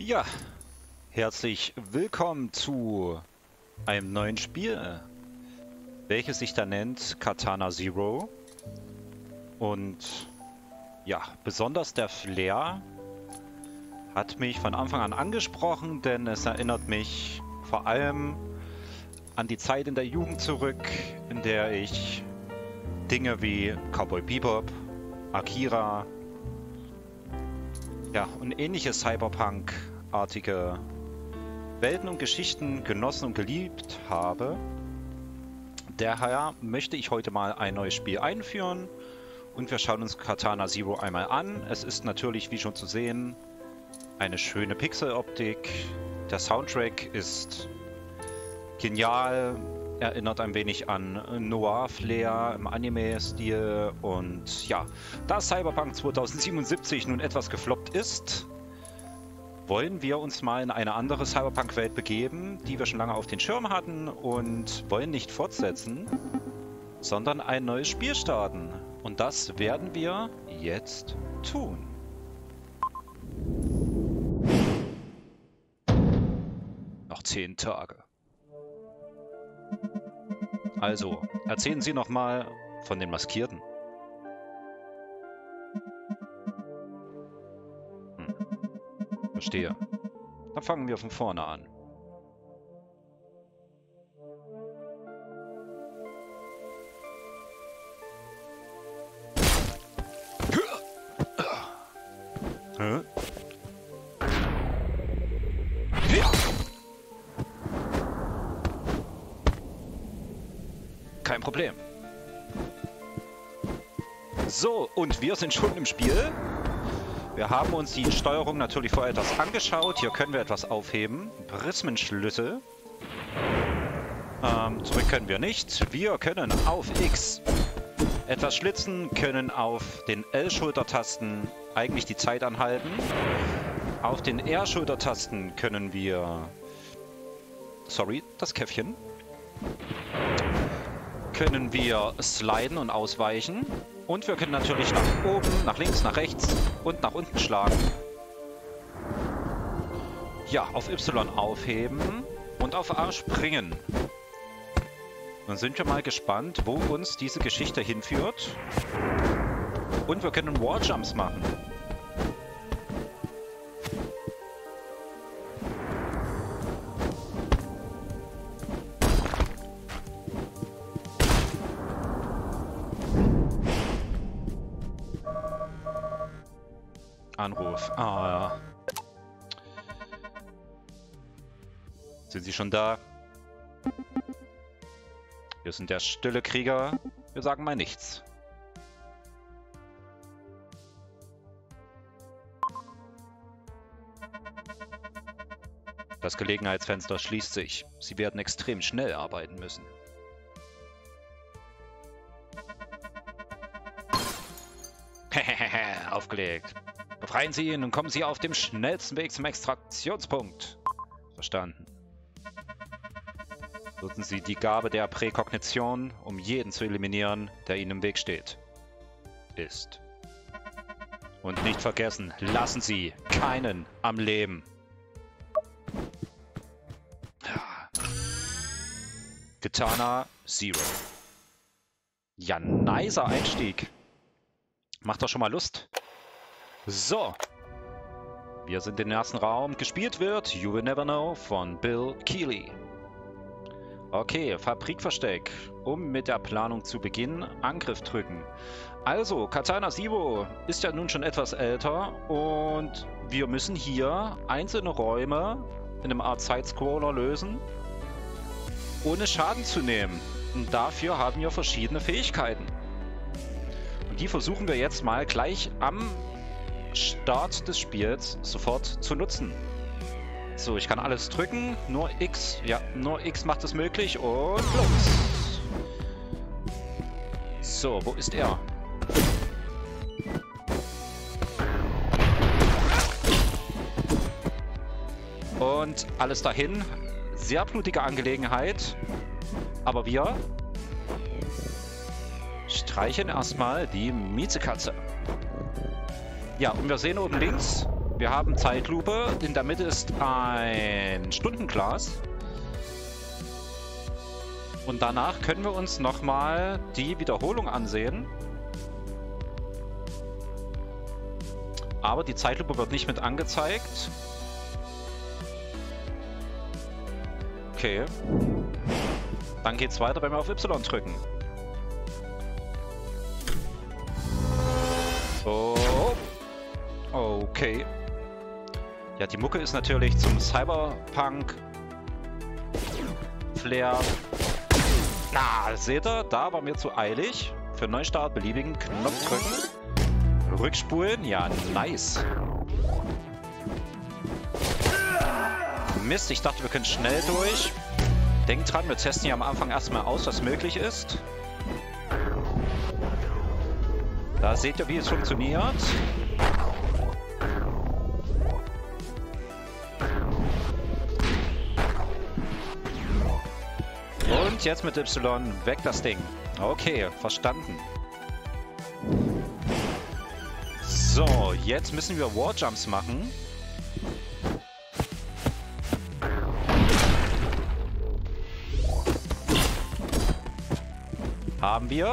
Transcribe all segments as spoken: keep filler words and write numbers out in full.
Ja, herzlich willkommen zu einem neuen Spiel, welches sich da nennt Katana Zero. Und ja, besonders der Flair hat mich von Anfang an angesprochen, denn es erinnert mich vor allem an die Zeit in der Jugend zurück, in der ich Dinge wie Cowboy Bebop, Akira, ja, und ähnliche Cyberpunk-artige Welten und Geschichten genossen und geliebt habe. Daher möchte ich heute mal ein neues Spiel einführen und wir schauen uns Katana Zero einmal an. Es ist natürlich, wie schon zu sehen, eine schöne Pixeloptik. Der Soundtrack ist genial, erinnert ein wenig an Noir-Flair im Anime-Stil. Und ja, da Cyberpunk zweitausendsiebenundsiebzig nun etwas gefloppt ist, wollen wir uns mal in eine andere Cyberpunk-Welt begeben, die wir schon lange auf den Schirm hatten, und wollen nicht fortsetzen, sondern ein neues Spiel starten. Und das werden wir jetzt tun. Noch zehn Tage. Also, erzählen Sie noch mal von den Maskierten. Hm. Verstehe. Dann fangen wir von vorne an. Hä? Kein Problem. So, und wir sind schon im Spiel. Wir haben uns die Steuerung natürlich vorher etwas angeschaut. Hier können wir etwas aufheben. Prismenschlüssel. Ähm, zurück können wir nicht. Wir können auf X etwas schlitzen, können auf den L-Schultertasten eigentlich die Zeit anhalten. Auf den R-Schultertasten können wir... Sorry, das Käffchen. Können wir sliden und ausweichen. Und wir können natürlich nach oben, nach links, nach rechts und nach unten schlagen. Ja, auf Y aufheben und auf A springen. Dann sind wir mal gespannt, wo uns diese Geschichte hinführt. Und wir können Walljumps machen. Anruf. Ah, ja. Sind Sie schon da? Wir sind der stille Krieger. Wir sagen mal nichts. Das Gelegenheitsfenster schließt sich. Sie werden extrem schnell arbeiten müssen. Hehehe, aufgelegt. Befreien Sie ihn und kommen Sie auf dem schnellsten Weg zum Extraktionspunkt. Verstanden. Nutzen Sie die Gabe der Präkognition, um jeden zu eliminieren, der Ihnen im Weg steht. Ist. Und nicht vergessen, lassen Sie keinen am Leben. Katana Zero. Ja, nicer Einstieg. Macht doch schon mal Lust. So. Wir sind im ersten Raum. Gespielt wird You Will Never Know von Bill Keighley. Okay, Fabrikversteck. Um mit der Planung zu beginnen, Angriff drücken. Also, Katana Zero ist ja nun schon etwas älter und wir müssen hier einzelne Räume in einem Art Sidescroller lösen, ohne Schaden zu nehmen. Und dafür haben wir verschiedene Fähigkeiten. Und die versuchen wir jetzt mal gleich am Start des Spiels sofort zu nutzen. So, ich kann alles drücken, nur X, ja, nur X macht es möglich und los. So, wo ist er? Und alles dahin. Sehr blutige Angelegenheit. Aber wir streichen erstmal die Miezekatze. Ja, und wir sehen oben links Wir haben Zeitlupe. In der Mitte ist ein Stundenglas. Und danach können wir uns nochmal die Wiederholung ansehen. Aber die Zeitlupe wird nicht mit angezeigt. Okay. Dann geht's weiter, wenn wir auf Y drücken. So. Okay. Ja, die Mucke ist natürlich zum Cyberpunk-Flair. Na, seht ihr? Da war mir zu eilig. Für Neustart beliebigen Knopf drücken. Rückspulen. Ja, nice. Mist, ich dachte, wir können schnell durch. Denkt dran, wir testen hier am Anfang erstmal aus, was möglich ist. Da seht ihr, wie es funktioniert. Und jetzt mit Y weg das Ding. Okay, verstanden. So, jetzt müssen wir Warjumps machen. Haben wir.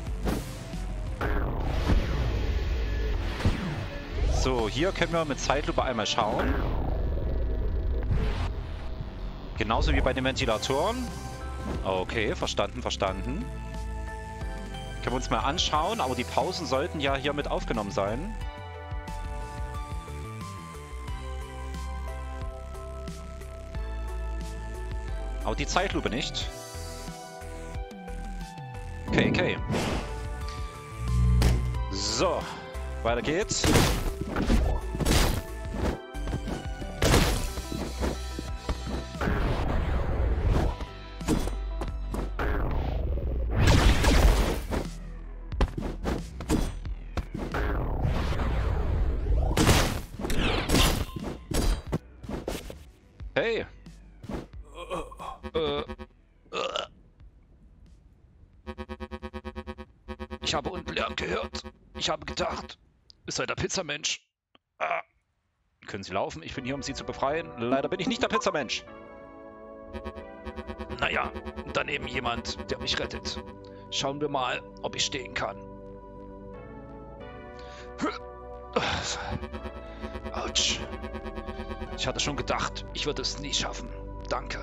So, hier können wir mit Zeitlupe einmal schauen. Genauso wie bei den Ventilatoren. Okay, verstanden, verstanden. Können wir uns mal anschauen, aber die Pausen sollten ja hier mit aufgenommen sein. Aber die Zeitlupe nicht. Okay, okay. So, weiter geht's. Hey. Äh. Ich habe unten Lärm gehört. Ich habe gedacht, es sei der Pizzamensch. Ah. Können Sie laufen? Ich bin hier, um Sie zu befreien. Leider bin ich nicht der Pizzamensch. Naja, daneben jemand, der mich rettet. Schauen wir mal, ob ich stehen kann. Autsch. Ich hatte schon gedacht, ich würde es nie schaffen. Danke.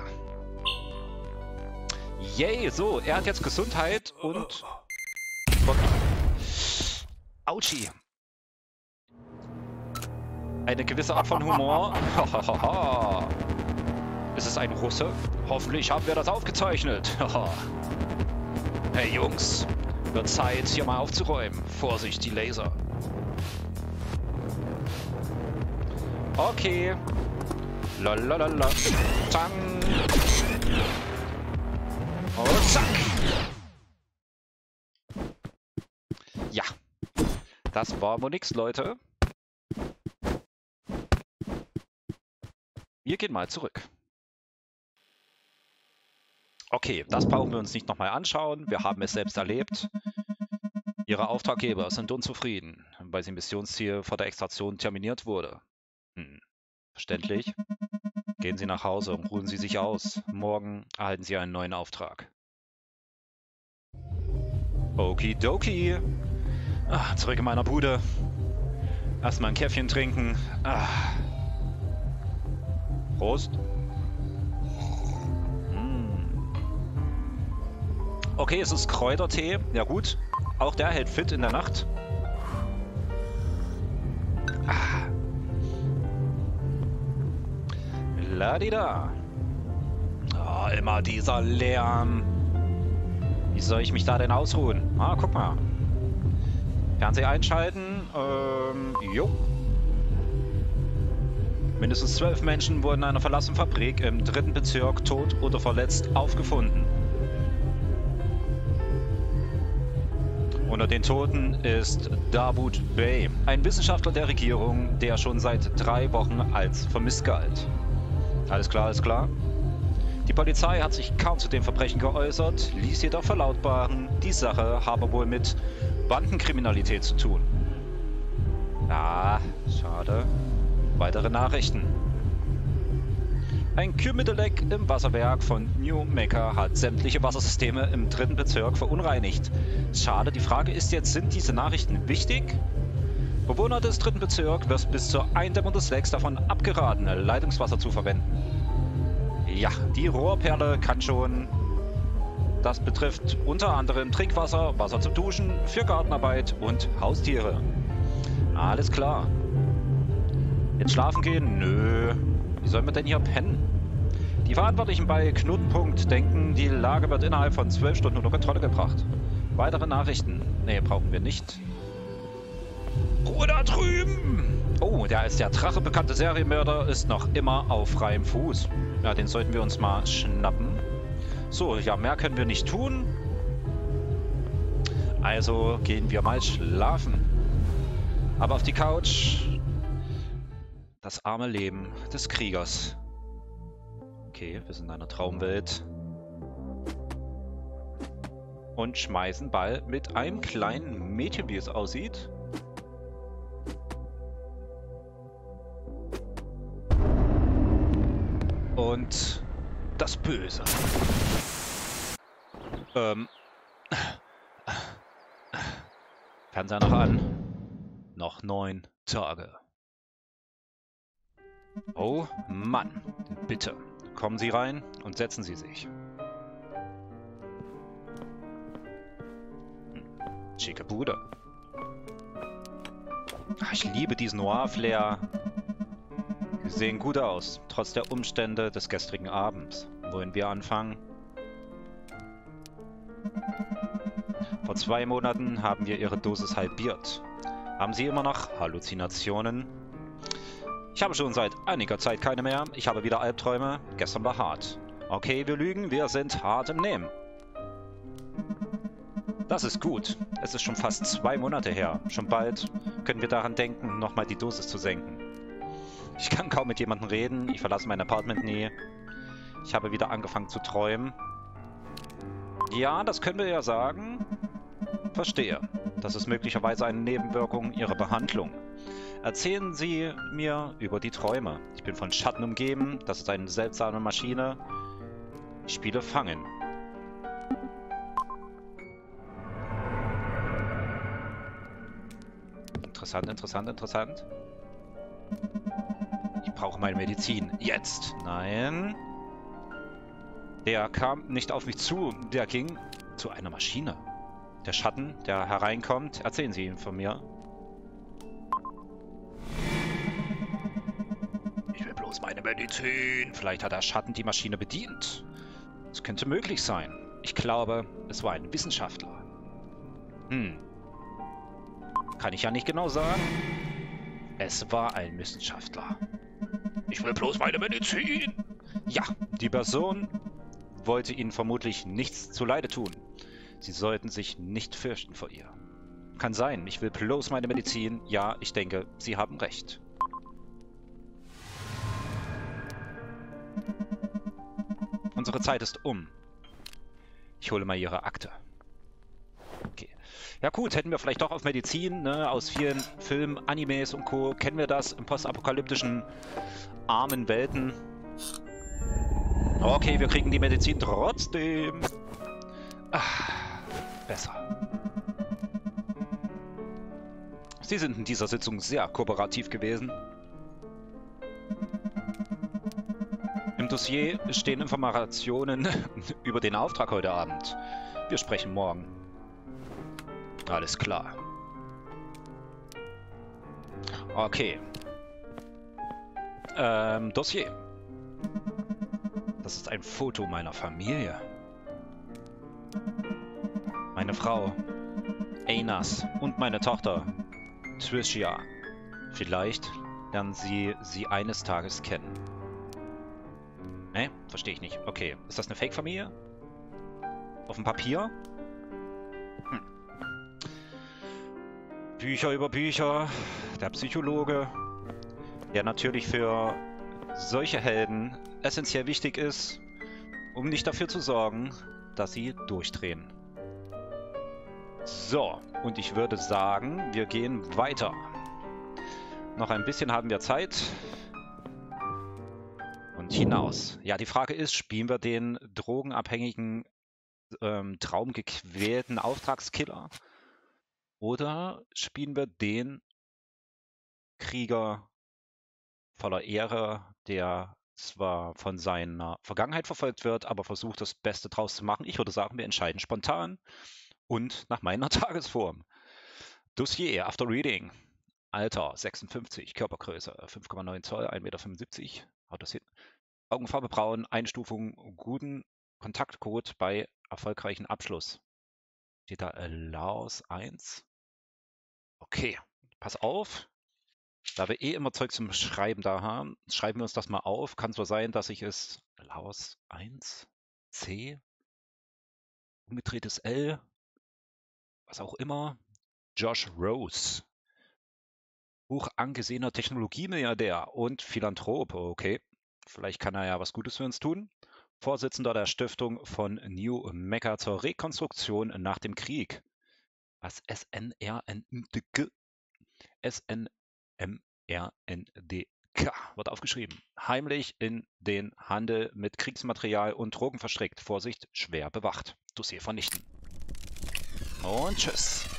Yay, so, er hat jetzt Gesundheit und... Autschi. Eine gewisse Art von Humor. Ist es ein Russe? Hoffentlich haben wir das aufgezeichnet. Hey Jungs, wird Zeit, hier mal aufzuräumen. Vorsicht, die Laser. Okay. Lalalala. Tang. Und zack. Ja. Das war wohl nix, Leute. Wir gehen mal zurück. Okay, das brauchen wir uns nicht nochmal anschauen. Wir haben es selbst erlebt. Ihre Auftraggeber sind unzufrieden, weil sein Missionsziel vor der Extraktion terminiert wurde. Hm. Verständlich. Gehen Sie nach Hause und ruhen Sie sich aus. Morgen erhalten Sie einen neuen Auftrag. Okidoki. Ah, zurück in meiner Bude. Erstmal ein Käffchen trinken. Ah. Prost. Mm. Okay, es ist Kräutertee. Ja gut. Auch der hält fit in der Nacht. Ah. Ladida. Oh, immer dieser Lärm. Wie soll ich mich da denn ausruhen? Ah, guck mal. Fernseher einschalten. Ähm, jo. Mindestens zwölf Menschen wurden in einer verlassenen Fabrik im dritten Bezirk tot oder verletzt aufgefunden. Unter den Toten ist Dawood Bey, ein Wissenschaftler der Regierung, der schon seit drei Wochen als vermisst galt. Alles klar, alles klar. Die Polizei hat sich kaum zu dem Verbrechen geäußert, ließ jedoch verlautbaren, die Sache habe wohl mit Bandenkriminalität zu tun. Ah, schade. Weitere Nachrichten. Ein Kühlmittelleck im Wasserwerk von New Mecca hat sämtliche Wassersysteme im dritten Bezirk verunreinigt. Schade, die Frage ist jetzt, sind diese Nachrichten wichtig? Bewohner des dritten Bezirks wird bis zur Eindämmung des Lecks davon abgeraten, Leitungswasser zu verwenden. Ja, die Rohrperle kann schon... Das betrifft unter anderem Trinkwasser, Wasser zum Duschen, für Gartenarbeit und Haustiere. Alles klar. Jetzt schlafen gehen? Nö. Wie sollen wir denn hier pennen? Die Verantwortlichen bei Knotenpunkt denken, die Lage wird innerhalb von zwölf Stunden unter Kontrolle gebracht. Weitere Nachrichten? Nee, brauchen wir nicht. Ruhe da drüben! Oh, der als der Drache bekannte Serienmörder ist noch immer auf freiem Fuß. Ja, den sollten wir uns mal schnappen. So, ja, mehr können wir nicht tun. Also gehen wir mal schlafen. Aber auf die Couch. Das arme Leben des Kriegers. Okay, wir sind in einer Traumwelt. Und schmeißen Ball mit einem kleinen Mädchen, wie es aussieht. Und das Böse. Ähm. Fernseher noch an. Noch neun Tage. Oh Mann, bitte, kommen Sie rein und setzen Sie sich. Hm. Schicke Bude. Ach, ich liebe diesen Noir-Flair. Sie sehen gut aus, trotz der Umstände des gestrigen Abends. Wollen wir anfangen? Vor zwei Monaten haben wir Ihre Dosis halbiert. Haben Sie immer noch Halluzinationen? Ich habe schon seit einiger Zeit keine mehr. Ich habe wieder Albträume. Gestern war hart. Okay, wir lügen. Wir sind hart im Nehmen. Das ist gut. Es ist schon fast zwei Monate her. Schon bald können wir daran denken, nochmal die Dosis zu senken. Ich kann kaum mit jemandem reden. Ich verlasse mein Apartment nie. Ich habe wieder angefangen zu träumen. Ja, das können wir ja sagen. Verstehe. Das ist möglicherweise eine Nebenwirkung Ihrer Behandlung. Erzählen Sie mir über die Träume. Ich bin von Schatten umgeben. Das ist eine seltsame Maschine. Ich spiele Fangen. Interessant, interessant, interessant. Ich brauche meine Medizin. Jetzt. Nein. Der kam nicht auf mich zu. Der ging zu einer Maschine. Der Schatten, der hereinkommt. Erzählen Sie ihn von mir. Ich will bloß meine Medizin. Vielleicht hat der Schatten die Maschine bedient. Es könnte möglich sein. Ich glaube, es war ein Wissenschaftler. Hm. Kann ich ja nicht genau sagen. Es war ein Wissenschaftler. Ich will bloß meine Medizin. Ja, die Person wollte Ihnen vermutlich nichts zuleide tun. Sie sollten sich nicht fürchten vor ihr. Kann sein, ich will bloß meine Medizin. Ja, ich denke, Sie haben recht. Unsere Zeit ist um. Ich hole mal Ihre Akte. Okay. Ja gut, hätten wir vielleicht doch auf Medizin, ne? Aus vielen Filmen, Animes und Co. kennen wir das in postapokalyptischen armen Welten. Okay, wir kriegen die Medizin trotzdem. Ah, besser. Sie sind in dieser Sitzung sehr kooperativ gewesen. Im Dossier stehen Informationen über den Auftrag heute Abend. Wir sprechen morgen. Alles klar. Okay. Ähm, Dossier. Das ist ein Foto meiner Familie. Meine Frau, Einas und meine Tochter, Tricia. Vielleicht lernen Sie sie eines Tages kennen. Ne? Verstehe ich nicht. Okay. Ist das eine Fake-Familie? Auf dem Papier? Hm. Bücher über Bücher. Der Psychologe. Der natürlich für solche Helden essentiell wichtig ist, um nicht dafür zu sorgen, dass sie durchdrehen. So, und ich würde sagen, wir gehen weiter. Noch ein bisschen haben wir Zeit. Und hinaus. Ja, die Frage ist, spielen wir den drogenabhängigen, ähm, traumgequälten Auftragskiller? Oder spielen wir den Krieger voller Ehre, der zwar von seiner Vergangenheit verfolgt wird, aber versucht, das Beste draus zu machen? Ich würde sagen, wir entscheiden spontan und nach meiner Tagesform. Dossier, After Reading. Alter, sechsundfünfzig, Körpergröße, fünf Komma neun Zoll, ein Meter fünfundsiebzig. Haut das hin? Augenfarbe braun, Einstufung guten Kontaktcode bei erfolgreichen Abschluss. Steht da Allows eins? Okay, pass auf. Da wir eh immer Zeug zum Schreiben da haben, schreiben wir uns das mal auf. Kann so sein, dass ich es Allows eins, C, umgedrehtes L, was auch immer. Josh Rose. Hoch angesehener Technologiemilliardär und Philanthrop. Okay, vielleicht kann er ja was Gutes für uns tun. Vorsitzender der Stiftung von New Mecca zur Rekonstruktion nach dem Krieg. Was? S N R N D K? S N M R N D K wird aufgeschrieben. Heimlich in den Handel mit Kriegsmaterial und Drogen verstrickt. Vorsicht, schwer bewacht. Dossier vernichten. Und tschüss.